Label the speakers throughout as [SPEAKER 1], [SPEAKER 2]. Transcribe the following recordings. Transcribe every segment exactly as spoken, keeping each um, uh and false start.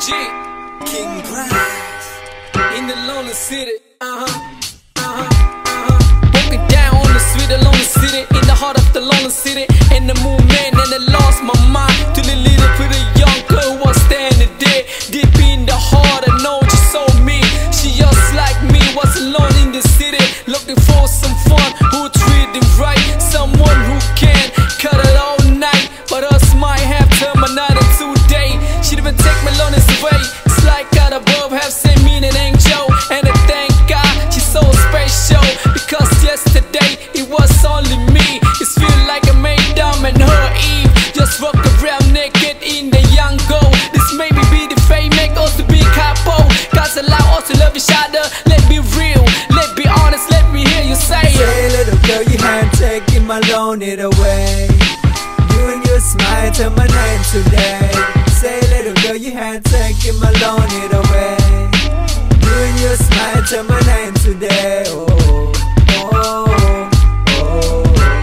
[SPEAKER 1] G, King Prize, in the lonely city, uh-huh, uh-huh, uh-huh. Walking down on the street, the lonely city, in the heart of the lonely city, and the movement, and I lost my mind to the little pretty young girl who was standing there, deep in the heart, I know she saw me. She just like me, was alone in the city, looking for some fun, who treat him right, someone who can cut it all night, but us might have turned my night into day. She didn't take my loneliness away. It's like God above have sent me an angel, and I thank God she's so special, because yesterday it was only me. It feel like I made Adam and her Eve just walk around naked in the young girl. This made me be the fame, make us to be couple. God's allow us to love each other. Let's be real, let's be honest, let me hear you say it.
[SPEAKER 2] Say, little girl, you had taken my lonely away. You and your smile turn my name today. Say, little girl, you had taken my lonely away. You and your smile turn my name today. Oh, oh, oh,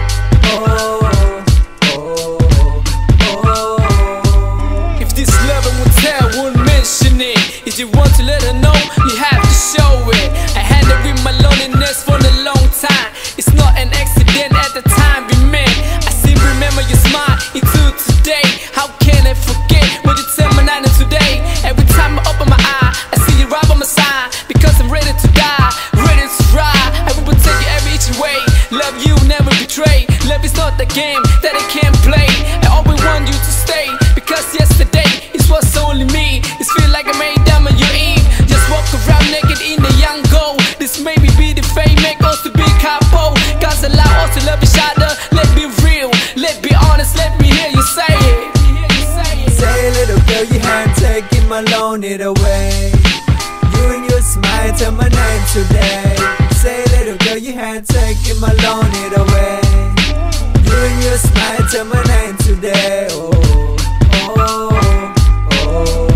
[SPEAKER 2] oh, oh, oh, oh.
[SPEAKER 1] If this lover would tell, won't mention it. If you want to let her know, you have to show it. I handled with my loneliness for a long time. It's not an accident at the time we met. I still remember your smile into today. How can I forget what you tell me night and today? Every time I open my eye, I see you right by my side, because I'm ready to die, ready to ride. I will protect you every each way. Love you, never betray. Love is not the game that I can't play. I always want you to stay, because yesterday it was only me. It feel like I made them and you Eve. Just walk around naked in the young girl. This made me be the fame, make us to be couple. God's allow us to love each other. Let's be real, let's be honest, let me hear you say it.
[SPEAKER 2] Say, little girl, you had taken my lonely away. You and your smile turn my name today. Say, little girl, you had taken my lonely away. You and your smile turn my name today. Oh, oh, oh,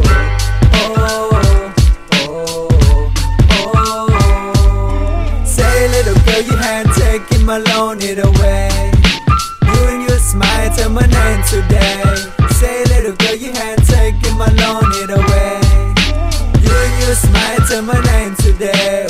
[SPEAKER 2] oh, oh, oh. Say, little girl, you had taken my lonely away. You and your smile turn my name today. Say, little girl, you had taken my lonely away. You and your smile turn my name today.